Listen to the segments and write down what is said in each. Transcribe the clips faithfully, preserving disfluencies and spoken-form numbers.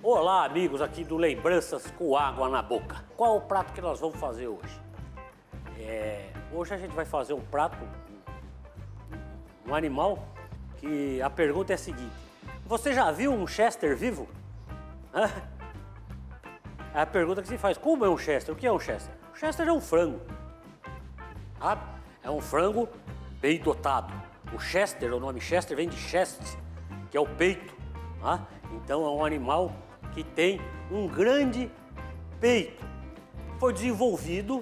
Olá, amigos aqui do Lembranças com Água na Boca. Qual é o prato que nós vamos fazer hoje? É, hoje a gente vai fazer um prato, um animal, que a pergunta é a seguinte: você já viu um Chester vivo? Hã? É a pergunta que se faz: como é um Chester? O que é um Chester? O Chester é um frango, sabe? É um frango bem dotado. O Chester, o nome Chester vem de chest, que é o peito. Tá? Então é um animal que tem um grande peito. Foi desenvolvido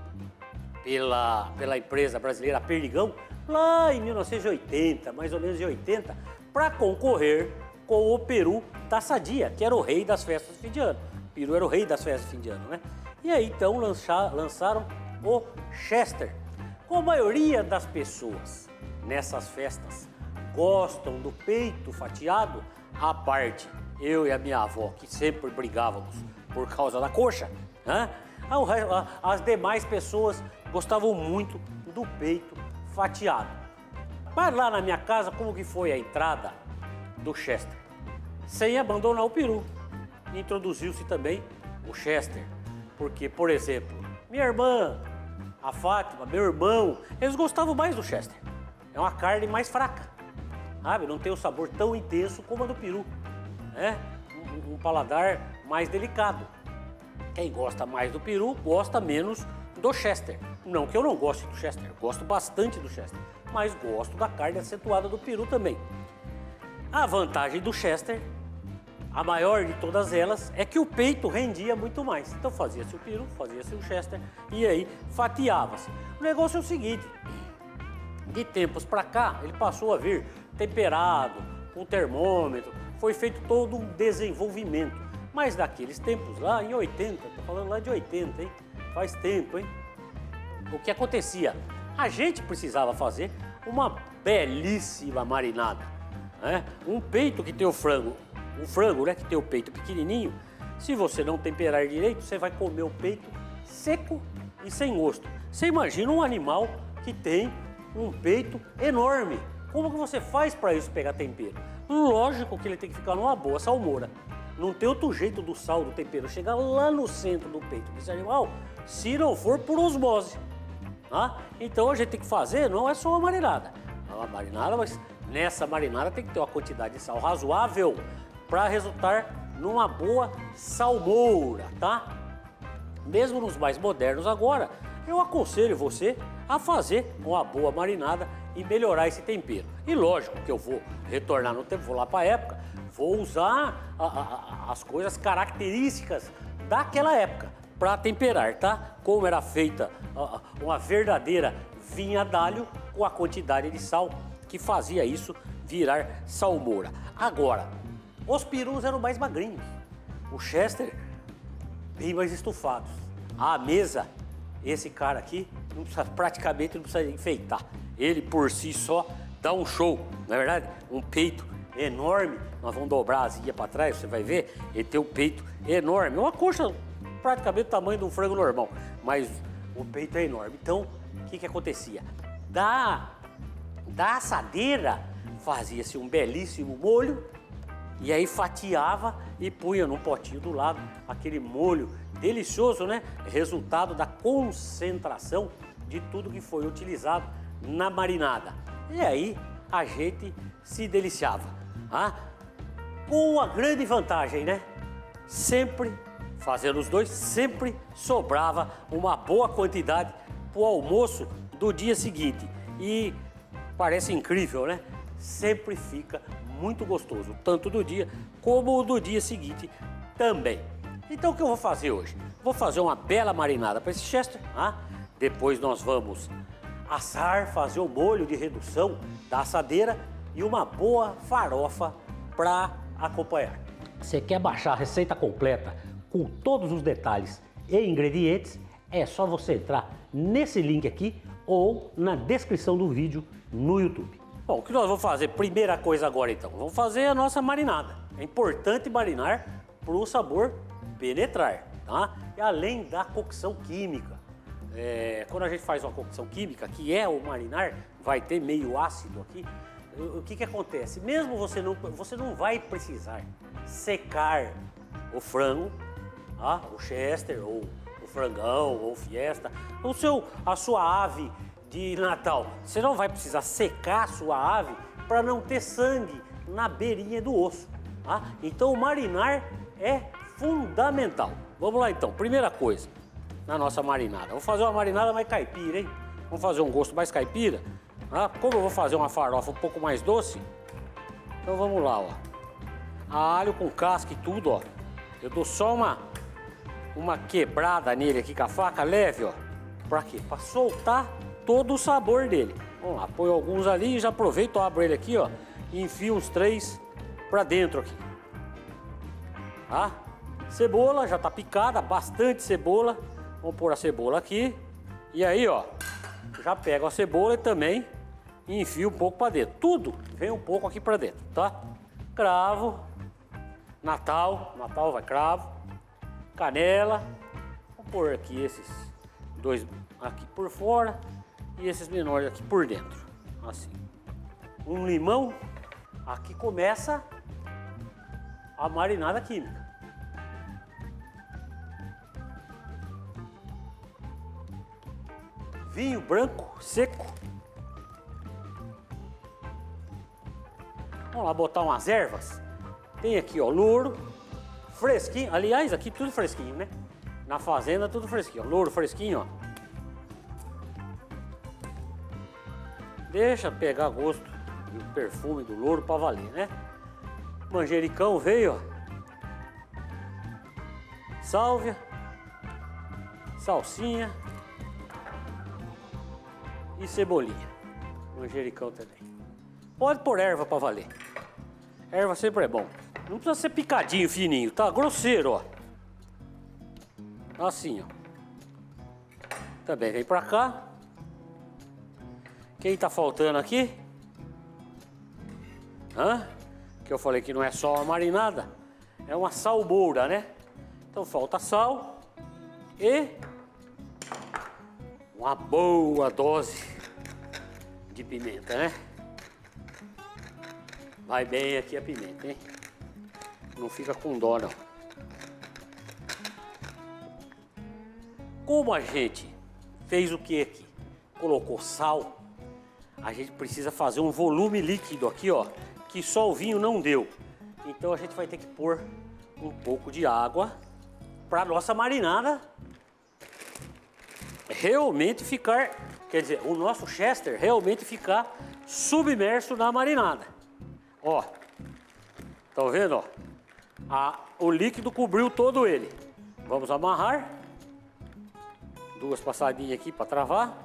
pela, pela empresa brasileira Perdigão lá em mil novecentos e oitenta, mais ou menos em oitenta, para concorrer com o peru da Sadia, que era o rei das festas de fim de ano. O peru era o rei das festas de fim de ano, né? E aí então lança, lançaram o Chester. Como a maioria das pessoas nessas festas gostam do peito fatiado, à parte eu e a minha avó, que sempre brigávamos por causa da coxa, né? As demais pessoas gostavam muito do peito fatiado. Mas lá na minha casa, como que foi a entrada do Chester? Sem abandonar o peru, introduziu-se também o Chester. Porque, por exemplo, minha irmã, a Fátima, meu irmão, eles gostavam mais do Chester. É uma carne mais fraca, sabe? Não tem o sabor tão intenso como a do peru, né? Um, um paladar mais delicado. Quem gosta mais do peru, gosta menos do Chester. Não que eu não goste do Chester, eu gosto bastante do Chester, mas gosto da carne acentuada do peru também. A vantagem do Chester, a maior de todas elas, é que o peito rendia muito mais. Então fazia-se o peru, fazia-se o Chester e aí fatiava-se. O negócio é o seguinte: de tempos para cá, ele passou a vir temperado, com termômetro, foi feito todo um desenvolvimento. Mas daqueles tempos lá, em oitenta, tô falando lá de oitenta, hein? Faz tempo, hein? O que acontecia? A gente precisava fazer uma belíssima marinada, né? Um peito que tem o frango, um frango, né, que tem o peito pequenininho, se você não temperar direito, você vai comer o peito seco e sem gosto. Você imagina um animal que tem um peito enorme. Como que você faz para isso pegar tempero? Lógico que ele tem que ficar numa boa salmoura. Não tem outro jeito do sal, do tempero chegar lá no centro do peito desse animal, se não for por osmose. Tá? Então a gente tem que fazer, não é só uma marinada. É uma marinada, mas nessa marinada tem que ter uma quantidade de sal razoável para resultar numa boa salmoura, tá? Mesmo nos mais modernos agora, eu aconselho você a fazer uma boa marinada e melhorar esse tempero. E lógico que eu vou retornar no tempo, vou lá para a época, vou usar a, a, as coisas características daquela época para temperar, tá? Como era feita a, uma verdadeira vinha d'alho com a quantidade de sal que fazia isso virar salmoura. Agora, os perus eram mais magrinhos, o Chester bem mais estufados. A mesa, esse cara aqui, não precisa, praticamente não precisa enfeitar. Ele por si só dá um show, não é verdade? Um peito enorme, nós vamos dobrar a asinha para trás, você vai ver, ele tem um peito enorme. Uma coxa praticamente do tamanho de um frango normal, mas o peito é enorme. Então, o que que acontecia? Da, da assadeira fazia-se um belíssimo molho, e aí fatiava e punha num potinho do lado aquele molho delicioso, né? Resultado da concentração de tudo que foi utilizado na marinada. E aí a gente se deliciava. Ah? Com a grande vantagem, né? Sempre, fazendo os dois, sempre sobrava uma boa quantidade para o almoço do dia seguinte. E parece incrível, né? Sempre fica muito gostoso, tanto do dia como do dia seguinte também. Então o que eu vou fazer hoje? Vou fazer uma bela marinada para esse Chester, ah? Depois nós vamos assar, fazer o molho de redução da assadeira e uma boa farofa para acompanhar. Você quer baixar a receita completa com todos os detalhes e ingredientes? É só você entrar nesse link aqui ou na descrição do vídeo no YouTube. Bom, o que nós vamos fazer? Primeira coisa agora então, vamos fazer a nossa marinada. É importante marinar para o sabor penetrar, tá? E além da cocção química. É, quando a gente faz uma cocção química, que é o marinar, vai ter meio ácido aqui. O que que acontece? Mesmo você não, você não vai precisar secar o frango, tá? O chester, ou o frangão, ou o fiesta, o seu, a sua ave de Natal. Você não vai precisar secar a sua ave para não ter sangue na beirinha do osso, tá? Então o marinar é fundamental. Vamos lá então, primeira coisa na nossa marinada. Vou fazer uma marinada mais caipira, hein? Vamos fazer um gosto mais caipira. Tá? Como eu vou fazer uma farofa um pouco mais doce, então vamos lá, ó. Alho com casca e tudo, ó. Eu dou só uma, uma quebrada nele aqui com a faca, leve, ó. Pra quê? Pra soltar todo o sabor dele. Vamos lá, põe alguns ali e já aproveito, abro ele aqui, ó. E enfio uns três pra dentro aqui. Tá? Cebola, já tá picada, bastante cebola. Vamos pôr a cebola aqui. E aí, ó, já pego a cebola e também enfio um pouco pra dentro. Tudo vem um pouco aqui pra dentro, tá? Cravo. Natal, Natal vai cravo, canela, vou pôr aqui esses dois aqui por fora e esses menores aqui por dentro, assim. Um limão, aqui começa a marinada química. Vinho branco, seco. Vamos lá botar umas ervas. Tem aqui, ó, louro, fresquinho. Aliás, aqui tudo fresquinho, né? Na fazenda tudo fresquinho, ó. Louro fresquinho, ó. Deixa pegar gosto e o perfume do louro pra valer, né? Manjericão veio, ó. Sálvia. Salsinha. E cebolinha. Manjericão também. Pode pôr erva pra valer. Erva sempre é bom. Não precisa ser picadinho, fininho, tá? Grosseiro, ó. Assim, ó. Também vem pra cá. Quem tá faltando aqui? Hã? Que eu falei que não é só uma marinada. É uma salmoura, né? Então falta sal e uma boa dose de pimenta, né? Vai bem aqui a pimenta, hein? Não fica com dó, não. Como a gente fez o que aqui? Colocou sal, a gente precisa fazer um volume líquido aqui, ó, que só o vinho não deu. Então a gente vai ter que pôr um pouco de água para nossa marinada realmente ficar, quer dizer, o nosso chester realmente ficar submerso na marinada. Ó, tá vendo, ó? A, o líquido cobriu todo ele. Vamos amarrar. Duas passadinhas aqui para travar.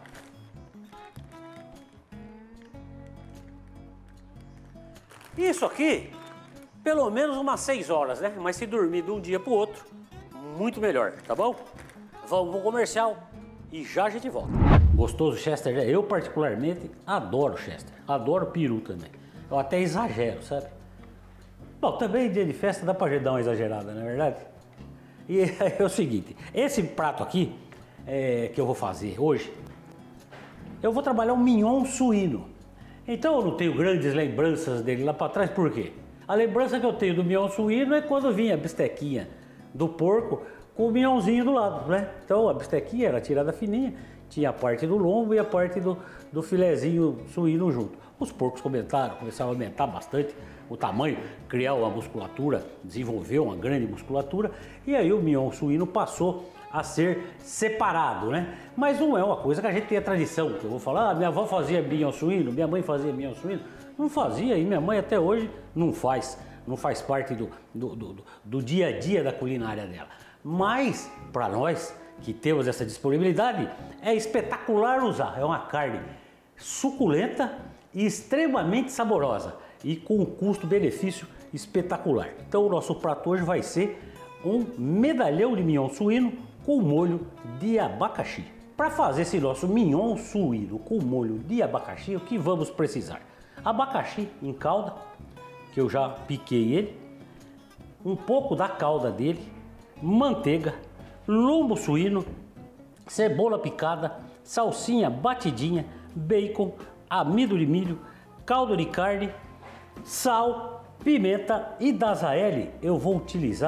Isso aqui, pelo menos umas seis horas, né? Mas se dormir de um dia para o outro, muito melhor, tá bom? Vamos pro comercial e já a gente volta. Gostoso Chester? Eu particularmente adoro Chester. Adoro peru também. Eu até exagero, sabe? Bom, também dia de festa dá pra gente dar uma exagerada, não é verdade? E é o seguinte, esse prato aqui é, que eu vou fazer hoje, eu vou trabalhar um mignon suíno. Então eu não tenho grandes lembranças dele lá para trás, por quê? A lembrança que eu tenho do mignon suíno é quando vinha a bistequinha do porco com o mignonzinho do lado, né? Então a bistequinha era tirada fininha, tinha a parte do lombo e a parte do, do filezinho suíno junto. Os porcos comentaram, começaram a aumentar bastante o tamanho, criar uma musculatura, desenvolveu uma grande musculatura, e aí o mignon suíno passou a ser separado, né? Mas não é uma coisa que a gente tem a tradição, que eu vou falar, ah, minha avó fazia mignon suíno, minha mãe fazia mignon suíno, não fazia, e minha mãe até hoje não faz, não faz parte do, do, do, do dia a dia da culinária dela. Mas, para nós que temos essa disponibilidade, é espetacular usar, é uma carne suculenta e extremamente saborosa e com um custo-benefício espetacular. Então o nosso prato hoje vai ser um medalhão de mignon suíno com molho de abacaxi. Para fazer esse nosso mignon suíno com molho de abacaxi, o que vamos precisar? Abacaxi em calda, que eu já piquei ele, um pouco da calda dele, manteiga, lombo suíno, cebola picada, salsinha batidinha, bacon, amido de milho, caldo de carne, sal, pimenta e da Azaeli eu vou utilizar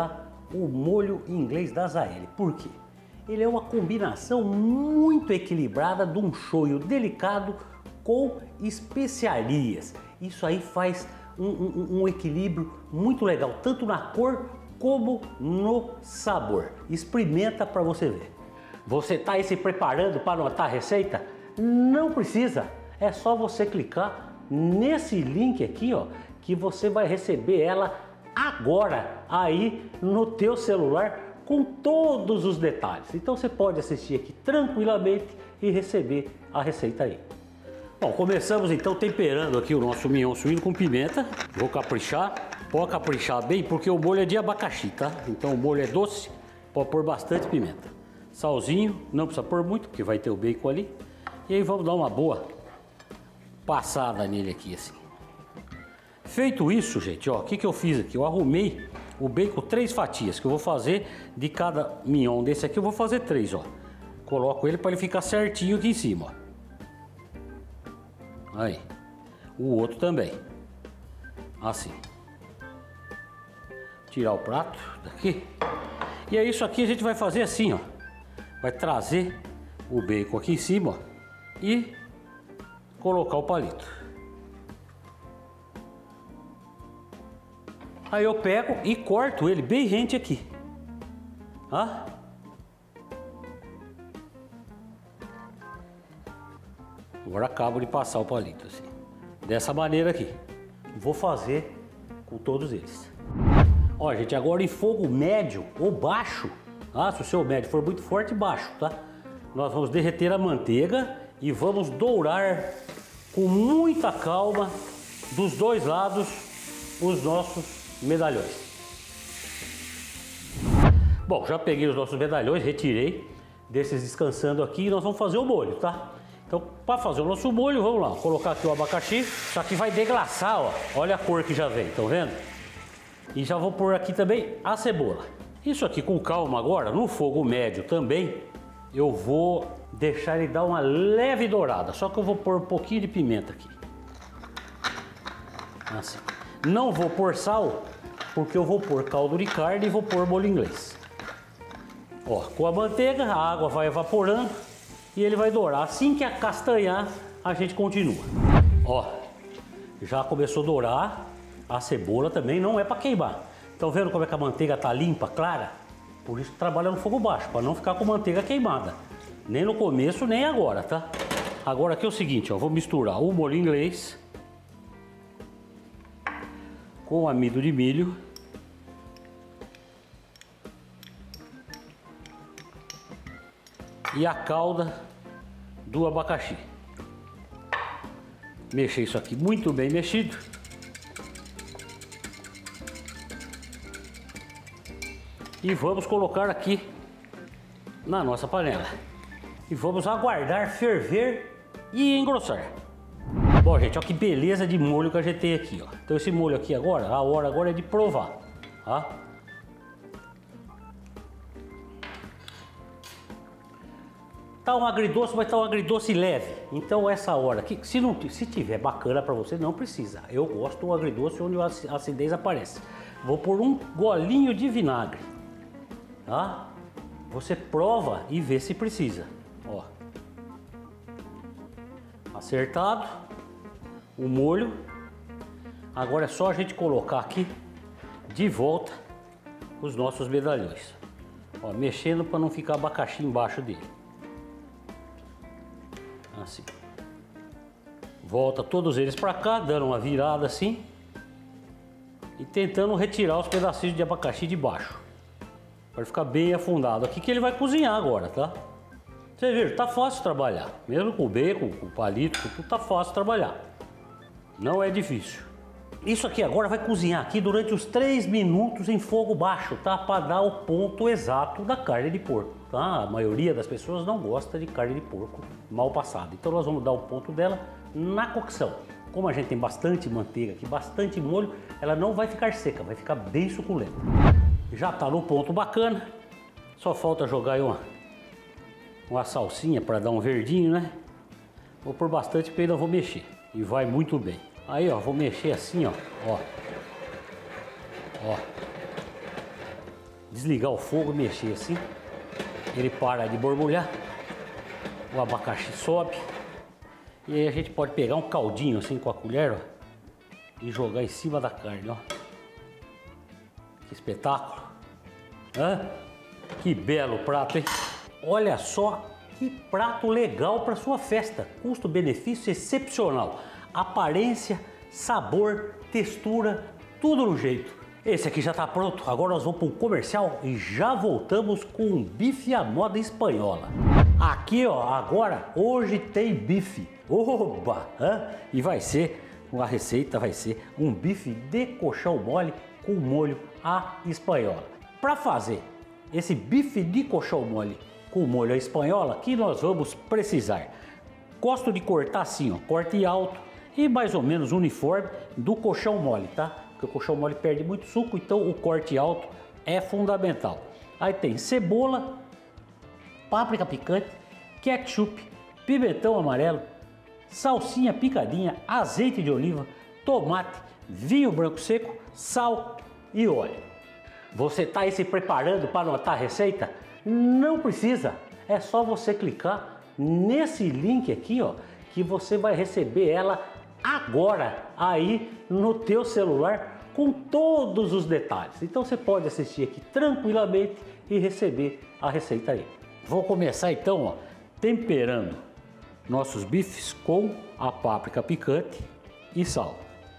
o molho inglês da Azaeli. Por quê? Ele é uma combinação muito equilibrada de um shoyu delicado com especiarias. Isso aí faz um, um, um equilíbrio muito legal, tanto na cor como no sabor. Experimenta para você ver. Você está aí se preparando para anotar a receita? Não precisa, é só você clicar nesse link aqui, ó, que você vai receber ela agora aí no teu celular com todos os detalhes. Então você pode assistir aqui tranquilamente e receber a receita aí. Bom, começamos então temperando aqui o nosso mignon suíno com pimenta. Vou caprichar, pode caprichar bem porque o molho é de abacaxi, tá? Então o molho é doce, pode pôr bastante pimenta. Salzinho, não precisa pôr muito porque vai ter o bacon ali. E aí vamos dar uma boa passada nele aqui assim. Feito isso, gente, ó, o que que eu fiz aqui? Eu arrumei o bacon três fatias, que eu vou fazer de cada mignon desse aqui, eu vou fazer três, ó. Coloco ele para ele ficar certinho aqui em cima, ó. Aí, o outro também, assim. Tirar o prato daqui. E é isso aqui, a gente vai fazer assim, ó. Vai trazer o bacon aqui em cima, ó, e colocar o palito. Aí eu pego e corto ele bem rente aqui. Tá? Agora acabo de passar o palito assim. Dessa maneira aqui. Vou fazer com todos eles. Ó, gente, agora em fogo médio ou baixo. Ah, se o seu médio for muito forte, baixo, tá? Nós vamos derreter a manteiga e vamos dourar com muita calma dos dois lados os nossos medalhões. Bom, já peguei os nossos medalhões, retirei desses descansando aqui e nós vamos fazer o molho, tá? Então, para fazer o nosso molho, vamos lá, vou colocar aqui o abacaxi. Isso aqui vai deglaçar, ó. Olha a cor que já vem, estão vendo? E já vou pôr aqui também a cebola. Isso aqui com calma agora, no fogo médio também, eu vou deixar ele dar uma leve dourada. Só que eu vou pôr um pouquinho de pimenta aqui. Assim. Não vou pôr sal, porque eu vou pôr caldo de carne e vou pôr molho inglês. Ó, com a manteiga, a água vai evaporando e ele vai dourar. Assim que acastanhar, a gente continua. Ó, já começou a dourar. A cebola também não é para queimar. Estão vendo como é que a manteiga tá limpa, clara? Por isso que trabalha no fogo baixo, para não ficar com manteiga queimada. Nem no começo, nem agora, tá? Agora aqui é o seguinte, ó, vou misturar o molho inglês com amido de milho. E a calda do abacaxi. Mexer isso aqui muito bem mexido. E vamos colocar aqui na nossa panela. E vamos aguardar ferver e engrossar. Bom, gente, olha que beleza de molho que a gente tem aqui, ó. Então esse molho aqui agora, a hora agora é de provar, tá? Tá um agridoce, mas tá um agridoce leve. Então essa hora aqui, se não se tiver bacana para você, não precisa. Eu gosto do agridoce onde a acidez aparece. Vou pôr um golinho de vinagre, tá? Você prova e vê se precisa. Ó, acertado o molho. Agora é só a gente colocar aqui de volta os nossos medalhões. Ó, mexendo para não ficar abacaxi embaixo dele. Assim. Volta todos eles para cá, dando uma virada assim e tentando retirar os pedacinhos de abacaxi de baixo para ficar bem afundado aqui, que ele vai cozinhar agora, tá? Você viu, tá fácil trabalhar, mesmo com o bacon, com o palito, com tudo, tá fácil trabalhar, não é difícil. Isso aqui agora vai cozinhar aqui durante os três minutos em fogo baixo, tá? Para dar o ponto exato da carne de porco, tá? A maioria das pessoas não gosta de carne de porco mal passada, então nós vamos dar o ponto dela na cocção. Como a gente tem bastante manteiga aqui, bastante molho, ela não vai ficar seca, vai ficar bem suculenta. Já tá no ponto bacana, só falta jogar aí uma, uma salsinha para dar um verdinho, né? Vou pôr bastante porque ainda vou mexer e vai muito bem. Aí, ó, vou mexer assim, ó, ó, ó. desligar o fogo e mexer assim. Ele para de borbulhar. O abacaxi sobe. E aí a gente pode pegar um caldinho assim com a colher, ó, e jogar em cima da carne, ó. Que espetáculo. Hã? Que belo prato, hein? Olha só que prato legal para sua festa. Custo-benefício excepcional. Aparência, sabor, textura, tudo no jeito. Esse aqui já está pronto. Agora nós vamos para um comercial e já voltamos com um bife à moda espanhola. Aqui, ó, agora, hoje tem bife. Oba! Hã? E vai ser, a receita vai ser um bife de coxão mole com molho à espanhola. Para fazer esse bife de coxão mole com molho à espanhola, que nós vamos precisar. Gosto de cortar assim, ó, corte alto e mais ou menos uniforme do coxão mole, tá? Porque o coxão mole perde muito suco, então o corte alto é fundamental. Aí tem cebola, páprica picante, ketchup, pimentão amarelo, salsinha picadinha, azeite de oliva, tomate, vinho branco seco, sal e óleo. Você está aí se preparando para anotar a receita? Não precisa, é só você clicar nesse link aqui, ó, que você vai receber ela agora aí no teu celular com todos os detalhes. Então você pode assistir aqui tranquilamente e receber a receita aí. Vou começar então, ó, temperando nossos bifes com a páprica picante e sal.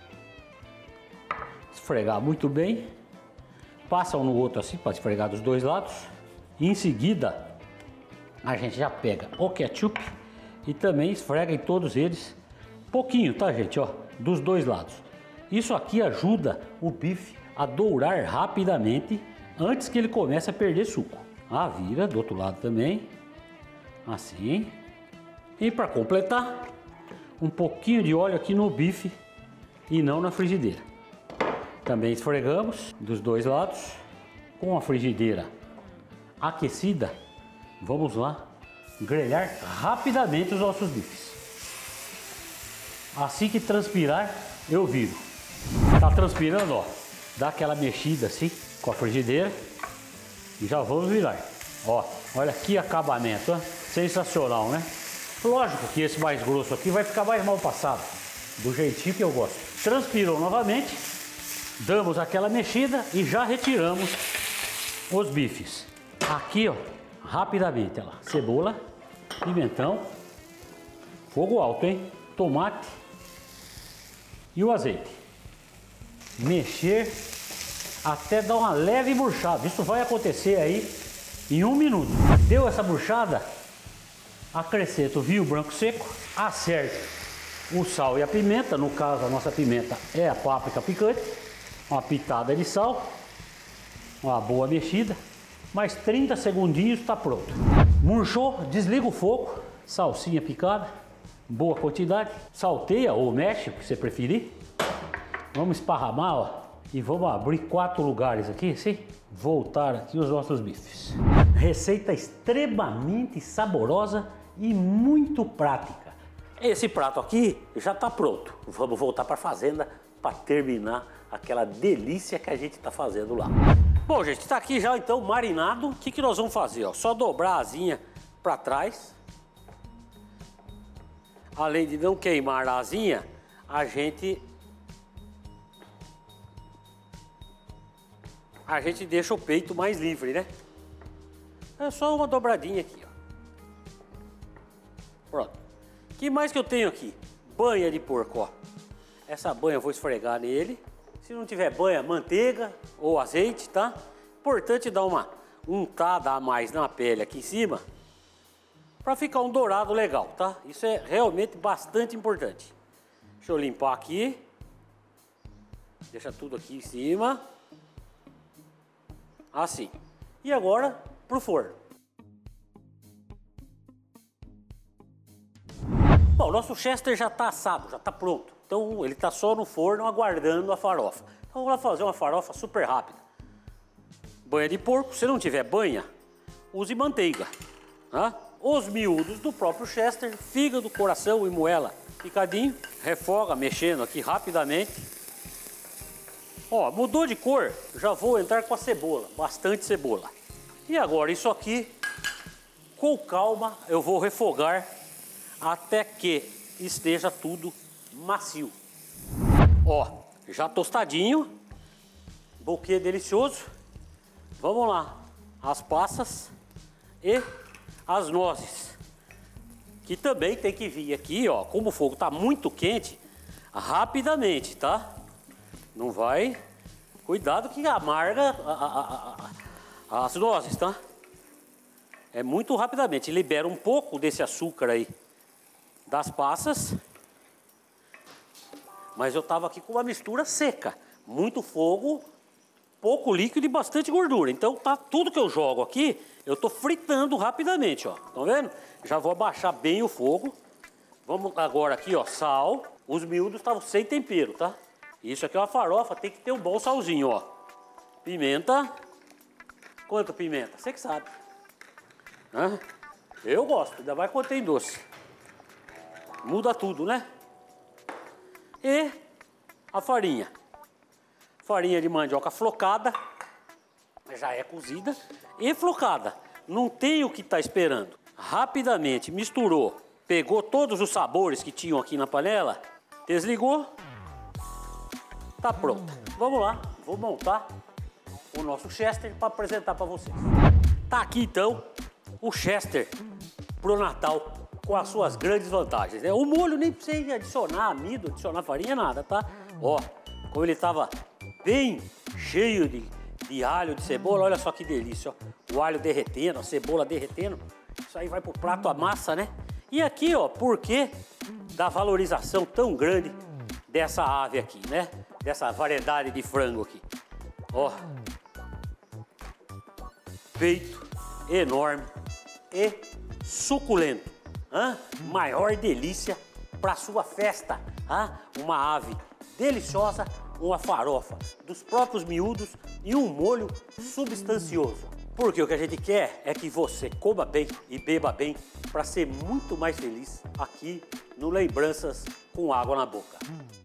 Esfregar muito bem. Passa um no outro assim para esfregar dos dois lados. E em seguida a gente já pega o ketchup e também esfrega em todos eles pouquinho, tá, gente, ó, dos dois lados. Isso aqui ajuda o bife a dourar rapidamente antes que ele comece a perder suco. Ah, vira do outro lado também, assim. E para completar, um pouquinho de óleo aqui no bife e não na frigideira. Também esfregamos dos dois lados. Com a frigideira aquecida, vamos lá grelhar rapidamente os nossos bifes. Assim que transpirar, eu viro. Tá transpirando, ó, dá aquela mexida assim com a frigideira e já vamos virar. Ó, olha que acabamento, ó. Sensacional, né? Lógico que esse mais grosso aqui vai ficar mais mal passado, do jeitinho que eu gosto. Transpirou novamente, damos aquela mexida e já retiramos os bifes. Aqui, ó, rapidamente, ó, cebola, pimentão, fogo alto, hein? Tomate e o azeite. Mexer até dar uma leve murchada. Isso vai acontecer aí em um minuto. Deu essa murchada, acrescento o vinho branco seco, acerte o sal e a pimenta. No caso, a nossa pimenta é a páprica picante. Uma pitada de sal, uma boa mexida, mais trinta segundinhos está pronto. Murchou, desliga o fogo, salsinha picada, boa quantidade, salteia ou mexe, o que você preferir. Vamos esparramar, ó, e vamos abrir quatro lugares aqui, assim, voltar aqui os nossos bifes. Receita extremamente saborosa e muito prática. Esse prato aqui já está pronto. Vamos voltar para a fazenda para terminar aquela delícia que a gente está fazendo lá. Bom, gente, está aqui já então marinado. O que, que nós vamos fazer? Ó? Só dobrar a asinha para trás. Além de não queimar a asinha, a gente a gente deixa o peito mais livre, né? É só uma dobradinha aqui, ó. Pronto. O que mais que eu tenho aqui? Banha de porco, ó. Essa banha eu vou esfregar nele. Se não tiver banha, manteiga ou azeite, tá? Importante dar uma untada a mais na pele aqui em cima para ficar um dourado legal, tá? Isso é realmente bastante importante. Deixa eu limpar aqui. Deixa tudo aqui em cima. Assim. E agora pro forno. Bom, o nosso Chester já está assado, já está pronto. Então ele está só no forno aguardando a farofa. Então vamos lá fazer uma farofa super rápida. Banha de porco, se não tiver banha, use manteiga. Tá? Os miúdos do próprio Chester, fígado, coração e moela picadinho. Refoga, mexendo aqui rapidamente. Ó, mudou de cor, já vou entrar com a cebola, bastante cebola. E agora isso aqui, com calma, eu vou refogar até que esteja tudo macio. Ó, já tostadinho, buquê delicioso. Vamos lá, as passas e as nozes, que também tem que vir aqui, ó, como o fogo tá muito quente, rapidamente, tá? Não vai, cuidado que amarga a, a, a, a, as nozes, tá? É muito rapidamente, libera um pouco desse açúcar aí das passas, mas eu tava aqui com uma mistura seca, muito fogo, pouco líquido e bastante gordura. Então tá tudo que eu jogo aqui, eu tô fritando rapidamente, ó. Estão vendo? Já vou abaixar bem o fogo. Vamos agora aqui, ó, sal. Os miúdos estavam sem tempero, tá? Isso aqui é uma farofa, tem que ter um bom salzinho, ó. Pimenta. Quanto pimenta? Você que sabe. Hã? Eu gosto, ainda mais quando tem doce. Muda tudo, né? E a farinha. Farinha de mandioca flocada. Já é cozida. E flocada. Não tem o que tá esperando. Rapidamente misturou. Pegou todos os sabores que tinham aqui na panela. Desligou. Tá pronto. Vamos lá. Vou montar o nosso Chester para apresentar para vocês. Tá aqui então o Chester pro Natal com as suas grandes vantagens, né? O molho nem precisa adicionar amido, adicionar farinha, nada, tá? Ó, como ele tava bem cheio de, de alho, de cebola, olha só que delícia, ó. O alho derretendo, a cebola derretendo. Isso aí vai pro prato, a massa, né? E aqui, ó, por que da valorização tão grande dessa ave aqui, né? Dessa variedade de frango aqui. Ó. Peito enorme e suculento. Hã? Maior delícia para sua festa. Hã? Uma ave deliciosa, uma farofa dos próprios miúdos e um molho substancioso. Porque o que a gente quer é que você coma bem e beba bem para ser muito mais feliz aqui no Lembranças com Água na Boca.